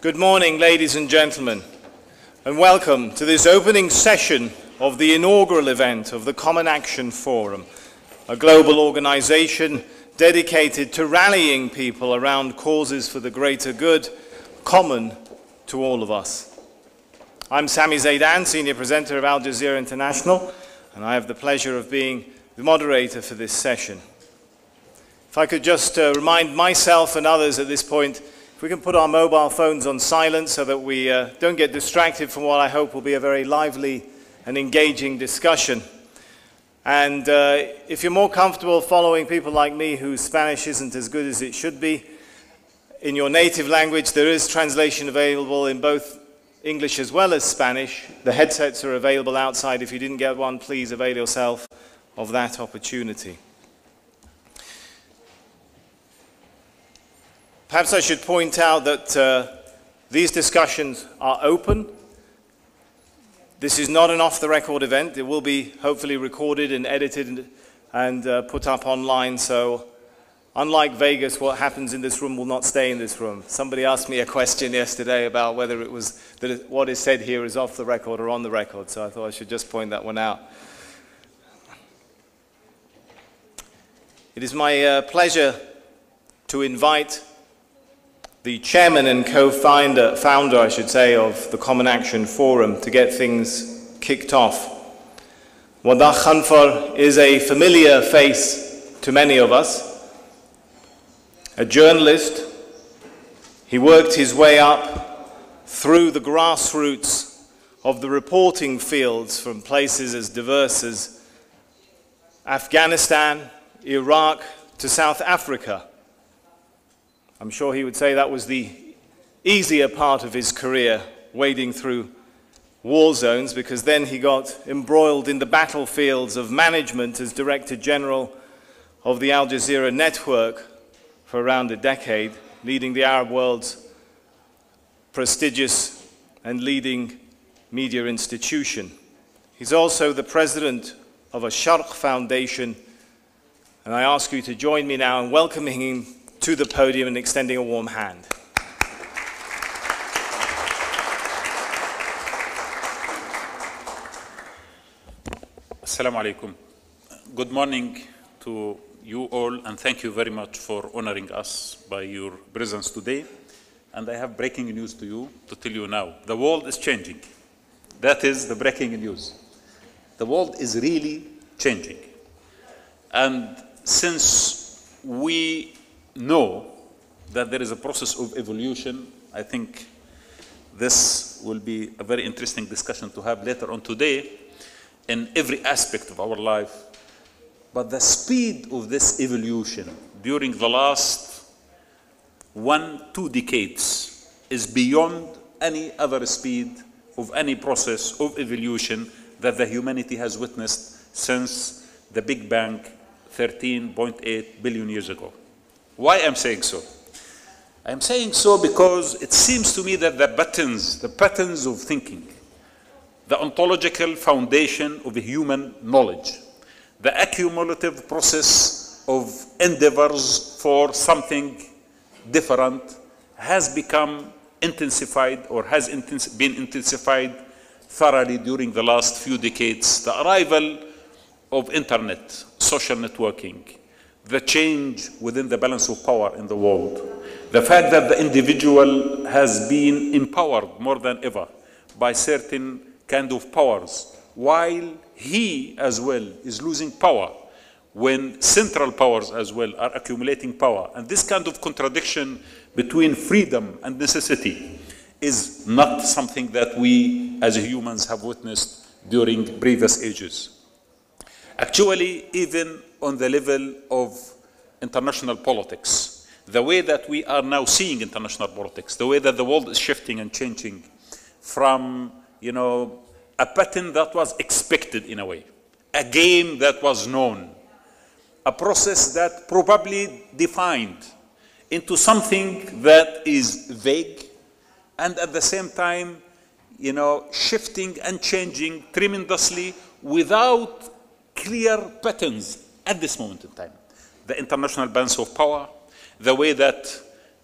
Good morning, ladies and gentlemen, and welcome to this opening session of the inaugural event of the Common Action Forum, a global organization dedicated to rallying people around causes for the greater good, common to all of us. I'm Sami Zeidan, Senior Presenter of Al Jazeera International, and I have the pleasure of being the moderator for this session. If I could just remind myself and others at this point, if we can put our mobile phones on silent so that we don't get distracted from what I hope will be a very lively and engaging discussion. And if you're more comfortable following people like me whose Spanish isn't as good as it should be, in your native language there is translation available in both English as well as Spanish. The headsets are available outside. If you didn't get one, please avail yourself of that opportunity. Perhaps I should point out that these discussions are open. This is not an off-the-record event. It will be hopefully recorded and edited and put up online. So unlike Vegas, what happens in this room will not stay in this room. Somebody asked me a question yesterday about whether it was that what is said here is off the record or on the record. So I thought I should just point that one out. It is my pleasure to invite the chairman and co-founder, I should say, of the Common Action Forum to get things kicked off. Waddah Khanfar is a familiar face to many of us. A journalist, he worked his way up through the grassroots of the reporting fields from places as diverse as Afghanistan, Iraq to South Africa. I'm sure he would say that was the easier part of his career, wading through war zones, because then he got embroiled in the battlefields of management as Director General of the Al Jazeera network for around a decade, leading the Arab world's prestigious and leading media institution. He's also the president of a Sharq Foundation, and I ask you to join me now in welcoming him to the podium and extending a warm hand. Assalamu alaikum. Good morning to you all, and thank you very much for honoring us by your presence today. And I have breaking news to you to tell you now. The world is changing. That is the breaking news. The world is really changing. And since we know that there is a process of evolution, I think this will be a very interesting discussion to have later on today in every aspect of our life. But the speed of this evolution during the last 1-2 decades is beyond any other speed of any process of evolution that the humanity has witnessed since the Big Bang 13.8 billion years ago. Why am I saying so? I'm saying so because it seems to me that the patterns of thinking, the ontological foundation of human knowledge, the accumulative process of endeavors for something different has become intensified or has been intensified thoroughly during the last few decades. The arrival of internet, social networking, the change within the balance of power in the world, the fact that the individual has been empowered more than ever by certain kind of powers, while he as well is losing power when central powers as well are accumulating power. And this kind of contradiction between freedom and necessity is not something that we as humans have witnessed during previous ages. Actually, even on the level of international politics, the way that we are now seeing international politics, the way that the world is shifting and changing from, a pattern that was expected in a way, a game that was known, a process that probably defined into something that is vague and at the same time, shifting and changing tremendously without clear patterns at this moment in time. The international balance of power, the way that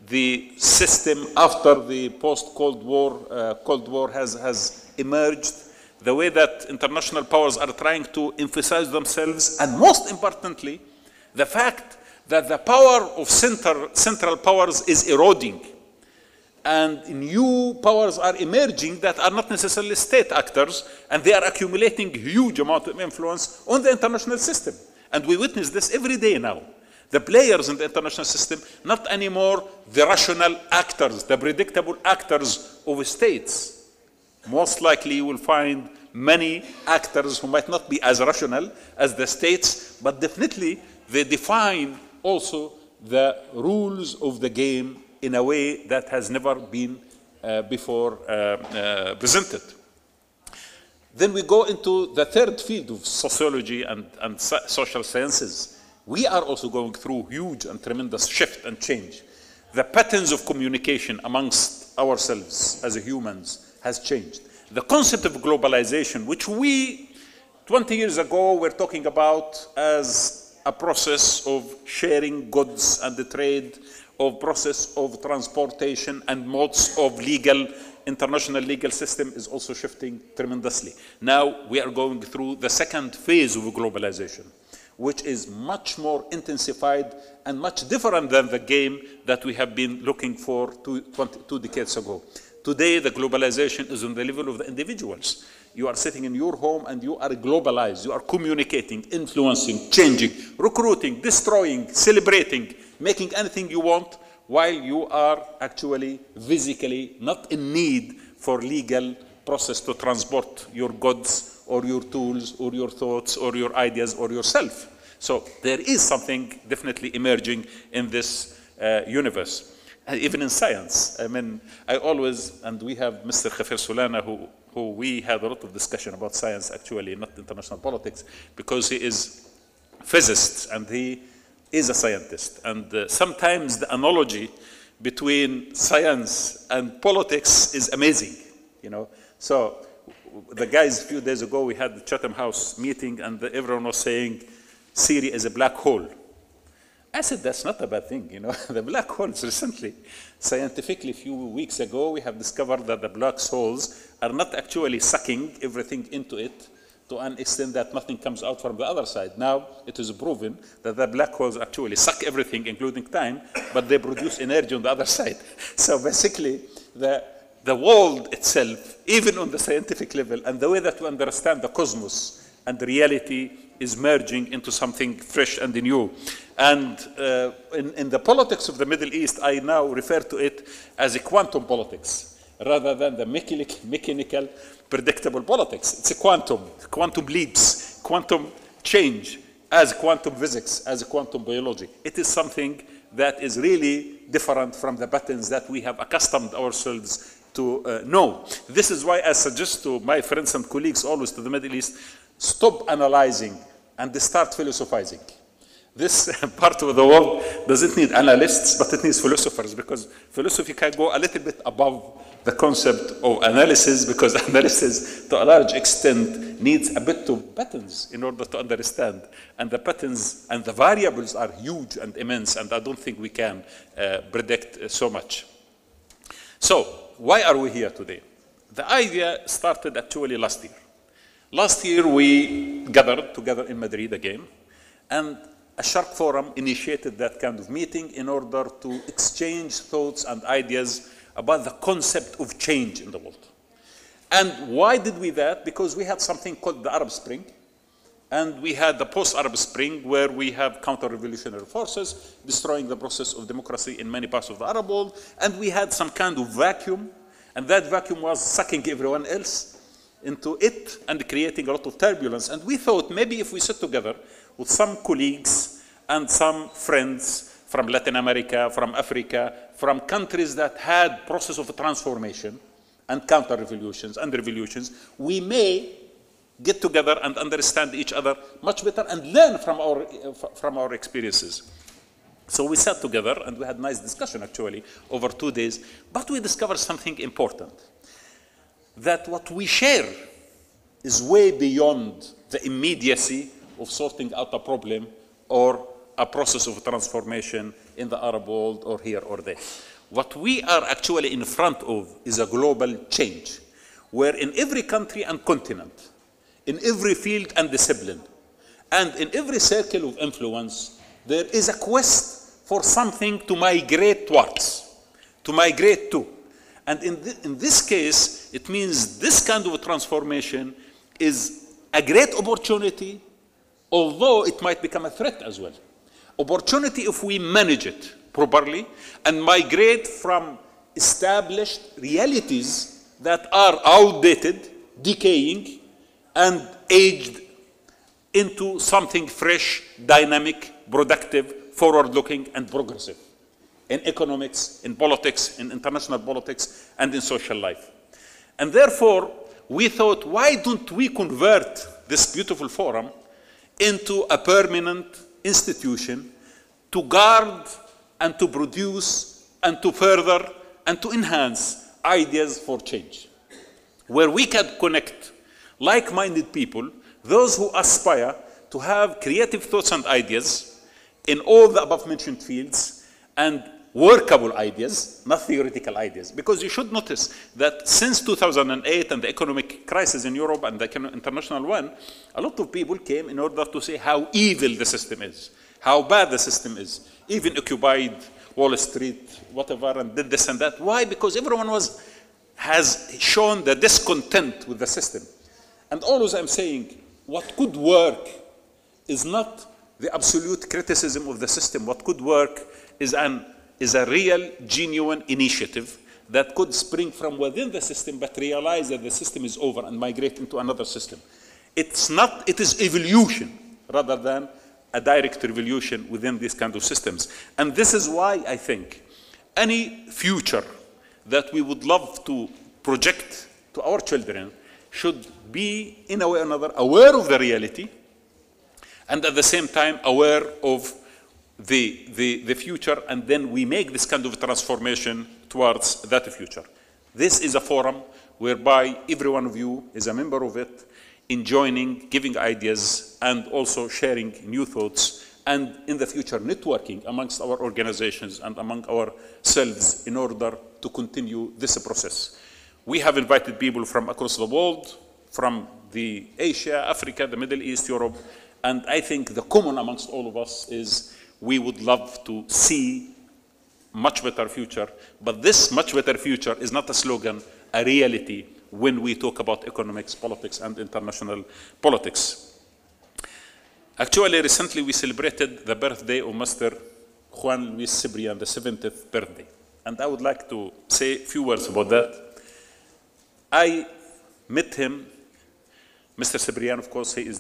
the system after the post-Cold War has emerged, the way that international powers are trying to emphasize themselves, and most importantly, the fact that the power of central powers is eroding, and new powers are emerging that are not necessarily state actors, and they are accumulating huge amount of influence on the international system. And we witness this every day now. The players in the international system, not anymore the rational actors, the predictable actors of states. Most likely you will find many actors who might not be as rational as the states, but definitely they define also the rules of the game in a way that has never been before presented. Then we go into the third field of sociology and social sciences. We are also going through huge and tremendous shift and change. The patterns of communication amongst ourselves as humans has changed. The concept of globalization, which we 20 years ago were talking about as a process of sharing goods and the trade, of process of transportation and modes of international legal system, is also shifting tremendously. Now we are going through the second phase of globalization, which is much more intensified and much different than the game that we have been looking for two decades ago. Today, the globalization is on the level of the individuals. You are sitting in your home and you are globalized. You are communicating, influencing, changing, recruiting, destroying, celebrating, making anything you want, while you are actually physically not in need for legal process to transport your goods or your tools or your thoughts or your ideas or yourself. So there is something definitely emerging in this universe. And even in science, I mean, I always, and we have Mr. Khafer Solana, who we had a lot of discussion about science, actually, not international politics, because he is a physicist and he is a scientist. And sometimes the analogy between science and politics is amazing, you know. So the guys, a few days ago, we had the Chatham House meeting, and everyone was saying Syria is a black hole. I said, that's not a bad thing, you know. The black holes recently, scientifically, a few weeks ago, we have discovered that the black holes are not actually sucking everything into it to an extent that nothing comes out from the other side. Now, it is proven that the black holes actually suck everything, including time, but they produce energy on the other side. So basically, the world itself, even on the scientific level, and the way that we understand the cosmos and the reality is merging into something fresh and new. And in the politics of the Middle East, I now refer to it as a quantum politics, rather than the mechanical, predictable politics. It's a quantum leaps, quantum change, as quantum physics, as quantum biology. It is something that is really different from the patterns that we have accustomed ourselves to know. This is why I suggest to my friends and colleagues always to the Middle East, stop analyzing and start philosophizing. This part of the world doesn't need analysts, but it needs philosophers, because philosophy can go a little bit above the concept of analysis, because analysis, to a large extent, needs a bit of patterns in order to understand. And the patterns and the variables are huge and immense, and I don't think we can predict so much. So, why are we here today? The idea started actually last year. Last year, we gathered together in Madrid again, and a Sharq Forum initiated that kind of meeting in order to exchange thoughts and ideas about the concept of change in the world. And why did we that? Because we had something called the Arab Spring, and we had the post-Arab Spring, where we have counter-revolutionary forces destroying the process of democracy in many parts of the Arab world, and we had some kind of vacuum, and that vacuum was sucking everyone else into it and creating a lot of turbulence. And we thought maybe if we sit together with some colleagues and some friends from Latin America, from Africa, from countries that had process of transformation and counter-revolutions and revolutions, we may get together and understand each other much better and learn from our experiences. So we sat together and we had a nice discussion actually over 2 days, but we discovered something important, that what we share is way beyond the immediacy of sorting out a problem or a process of transformation in the Arab world or here or there. what we are actually in front of is a global change, where in every country and continent, in every field and discipline, and in every circle of influence, there is a quest for something to migrate towards, to migrate to. And in this case, it means this kind of a transformation is a great opportunity, although it might become a threat as well. Opportunity if we manage it properly and migrate from established realities that are outdated, decaying, and aged into something fresh, dynamic, productive, forward-looking, and progressive in economics, in politics, in international politics, and in social life. And therefore, we thought, why don't we convert this beautiful forum into a permanent institution to guard and to produce and to further and to enhance ideas for change, where we can connect like-minded people, those who aspire to have creative thoughts and ideas in all the above-mentioned fields, and workable ideas, not theoretical ideas. Because you should notice that since 2008 and the economic crisis in Europe and the international one, a lot of people came in order to say how evil the system is, how bad the system is, even occupied Wall Street, whatever, and did this and that. Why? Because everyone has shown the discontent with the system. And always I'm saying, what could work is not the absolute criticism of the system. What could work is a real, genuine initiative that could spring from within the system, but realize that the system is over and migrate into another system. It is evolution rather than a direct revolution within these kind of systems. And this is why I think any future that we would love to project to our children should be, in a way or another, aware of the reality, and at the same time aware of the future, and then we make this kind of transformation towards that future. This is a forum whereby every one of you is a member of it, in joining, giving ideas, and also sharing new thoughts, and in the future networking amongst our organizations and among ourselves in order to continue this process. We have invited people from across the world, from the Asia, Africa, the Middle East, Europe, and I think the common amongst all of us is we would love to see much better future, but this much better future is not a slogan, a reality when we talk about economics, politics, and international politics. Actually, recently we celebrated the birthday of Mr. Juan Luis Cibrián, the 70th birthday. And I would like to say a few words about that. I met him, Mr. Cibrián, of course, he is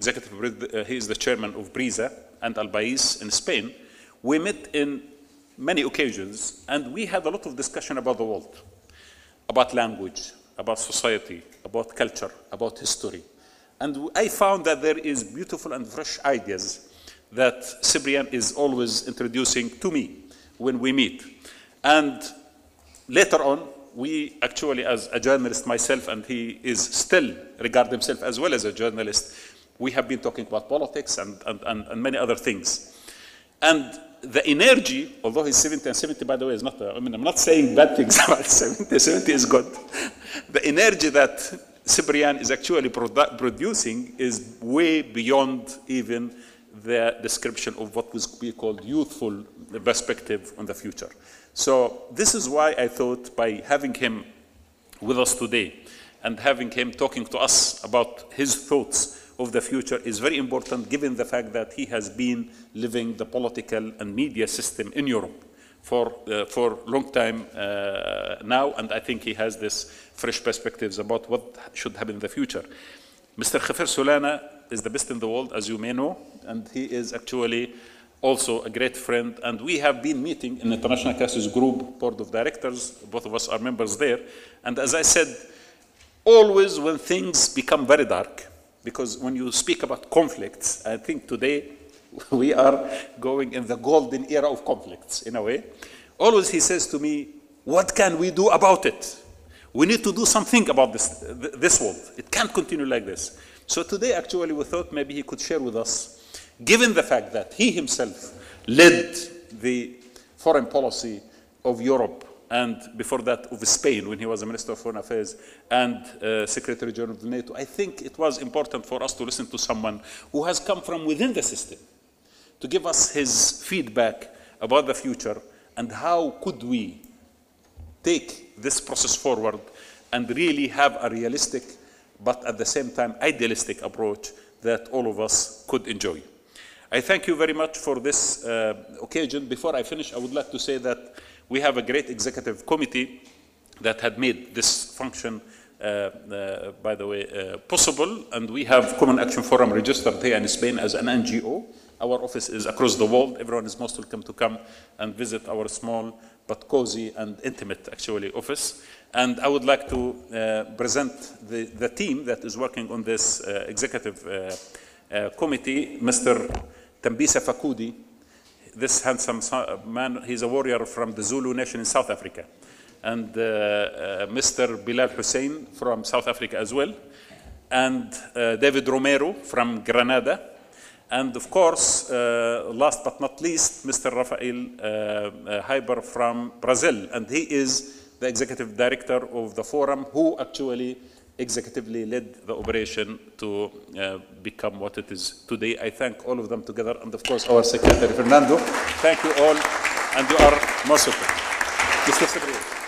the chairman of Brisa and Al Bais in Spain. We met in many occasions, and we had a lot of discussion about the world, about language, about society, about culture, about history. And I found that there is beautiful and fresh ideas that Cibrián is always introducing to me when we meet. And later on, we actually, as a journalist myself, and he is still regard himself as well as a journalist, we have been talking about politics and many other things. And the energy, although he's 70, and 70, by the way, is not, I'm not saying bad things about 70, 70 is good. The energy that Cibrián is actually producing is way beyond even the description of what was be called youthful perspective on the future. So this is why I thought by having him with us today and having him talking to us about his thoughts of the future is very important, given the fact that he has been living the political and media system in Europe for a long time now, and I think he has this fresh perspectives about what should happen in the future. Mr. Khafer Solana is the best in the world, as you may know, and he is actually also a great friend, and we have been meeting in the International Crisis Group Board of Directors. Both of us are members there, and as I said, always when things become very dark, because when you speak about conflicts, I think today we are going in the golden era of conflicts, in a way. Always he says to me, what can we do about it? We need to do something about this world. It can't continue like this. So today, actually, we thought maybe he could share with us, given the fact that he himself led the foreign policy of Europe, and before that of Spain when he was the Minister of Foreign Affairs, and Secretary General of NATO. I think it was important for us to listen to someone who has come from within the system to give us his feedback about the future and how could we take this process forward and really have a realistic but at the same time idealistic approach that all of us could enjoy. I thank you very much for this occasion. Before I finish, I would like to say that we have a great executive committee that had made this function, by the way, possible, and we have Common Action Forum registered here in Spain as an NGO. Our office is across the world. Everyone is most welcome to come and visit our small but cozy and intimate, actually, office. And I would like to present the team that is working on this executive committee, Mr. Tambisa Fakudi. This handsome man, he's a warrior from the Zulu nation in South Africa. And Mr. Bilal Hussein from South Africa as well. And David Romero from Grenada. And of course, last but not least, Mr. Rafael Heiber from Brazil. And he is the executive director of the forum who actually executively led the operation to become what it is today. I thank all of them together, and of course our secretary, Fernando. Thank you all, and you are most welcome. Mr. Secretary.